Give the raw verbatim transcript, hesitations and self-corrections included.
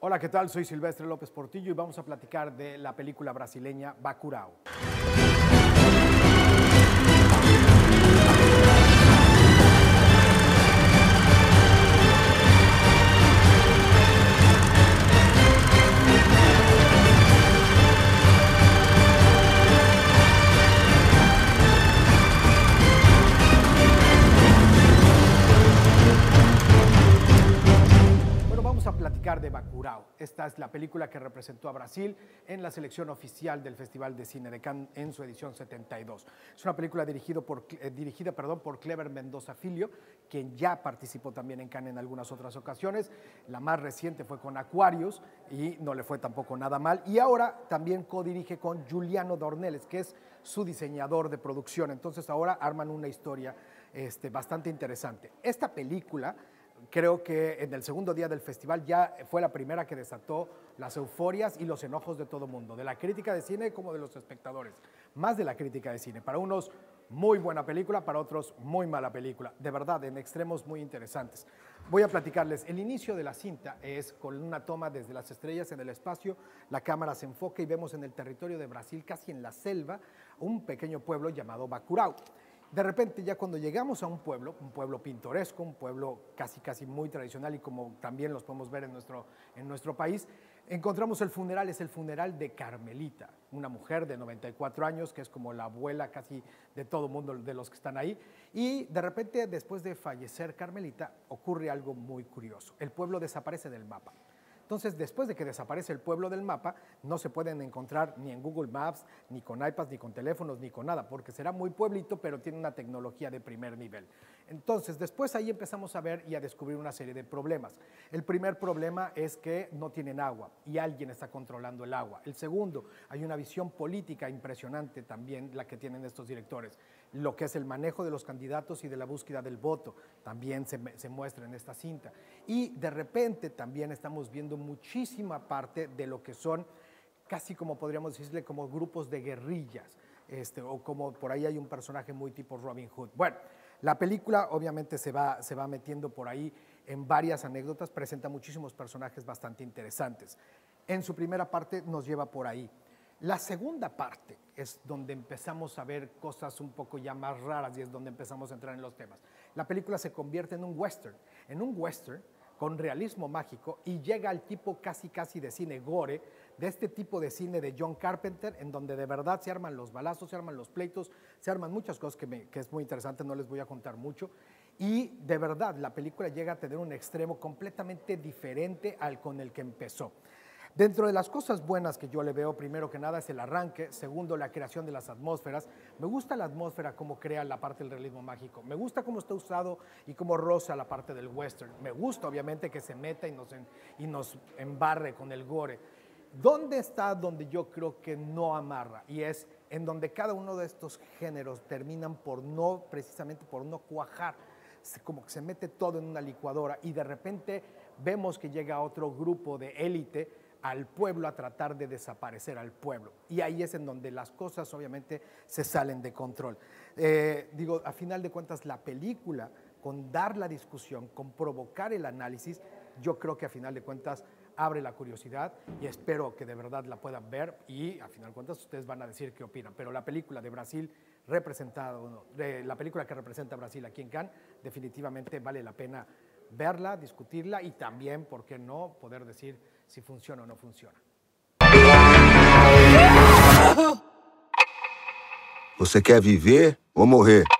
Hola, ¿qué tal? Soy Silvestre López Portillo y vamos a platicar de la película brasileña Bacurau. Vamos a platicar de Bacurau. Esta es la película que representó a Brasil en la selección oficial del Festival de Cine de Cannes en su edición setenta y dos. Es una película dirigido por, eh, dirigida perdón, por Kleber Mendoza Filho, quien ya participó también en Cannes en algunas otras ocasiones. La más reciente fue con Aquarius y no le fue tampoco nada mal. Y ahora también codirige con Giuliano Dornelles, que es su diseñador de producción. Entonces ahora arman una historia este, bastante interesante. Esta película, creo que en el segundo día del festival ya fue la primera que desató las euforias y los enojos de todo el mundo, de la crítica de cine como de los espectadores, más de la crítica de cine. Para unos, muy buena película, para otros, muy mala película. De verdad, en extremos muy interesantes. Voy a platicarles. El inicio de la cinta es con una toma desde las estrellas en el espacio, la cámara se enfoca y vemos en el territorio de Brasil, casi en la selva, un pequeño pueblo llamado Bacurau. De repente, ya cuando llegamos a un pueblo, un pueblo pintoresco, un pueblo casi casi muy tradicional y como también los podemos ver en nuestro, en nuestro país, encontramos el funeral, es el funeral de Carmelita, una mujer de noventa y cuatro años que es como la abuela casi de todo el mundo de los que están ahí, y de repente después de fallecer Carmelita ocurre algo muy curioso, el pueblo desaparece del mapa. Entonces, después de que desaparece el pueblo del mapa, no se pueden encontrar ni en Google Maps, ni con iPads, ni con teléfonos, ni con nada, porque será muy pueblito, pero tiene una tecnología de primer nivel. Entonces, después ahí empezamos a ver y a descubrir una serie de problemas. El primer problema es que no tienen agua y alguien está controlando el agua. El segundo, hay una visión política impresionante también la que tienen estos directores. Lo que es el manejo de los candidatos y de la búsqueda del voto, también se, se muestra en esta cinta. Y de repente también estamos viendo muchísima parte de lo que son, casi como podríamos decirle, como grupos de guerrillas, este, o como por ahí hay un personaje muy tipo Robin Hood. Bueno, la película obviamente se va, se va metiendo por ahí en varias anécdotas, presenta muchísimos personajes bastante interesantes. En su primera parte nos lleva por ahí. La segunda parte es donde empezamos a ver cosas un poco ya más raras y es donde empezamos a entrar en los temas. La película se convierte en un western, en un western con realismo mágico y llega al tipo casi casi de cine gore, de este tipo de cine de John Carpenter, en donde de verdad se arman los balazos, se arman los pleitos, se arman muchas cosas que, me, que es muy interesante, no les voy a contar mucho. Y de verdad la película llega a tener un extremo completamente diferente al con el que empezó. Dentro de las cosas buenas que yo le veo, primero que nada es el arranque, segundo la creación de las atmósferas. Me gusta la atmósfera, cómo crea la parte del realismo mágico, me gusta cómo está usado y cómo roza la parte del western, me gusta obviamente que se meta y nos, en, y nos embarre con el gore. ¿Dónde está donde yo creo que no amarra? Y es en donde cada uno de estos géneros terminan por no, precisamente por no cuajar, como que se mete todo en una licuadora y de repente vemos que llega otro grupo de élite al pueblo a tratar de desaparecer al pueblo. Y ahí es en donde las cosas obviamente se salen de control. Eh, digo, a final de cuentas, la película, con dar la discusión, con provocar el análisis, yo creo que a final de cuentas abre la curiosidad y espero que de verdad la puedan ver y a final de cuentas ustedes van a decir qué opinan. Pero la película de Brasil representada, de la película que representa a Brasil aquí en Cannes, definitivamente vale la pena verla, discutirla y también, ¿por qué no?, poder decir si funciona o no funciona. Você quer viver ou morrer?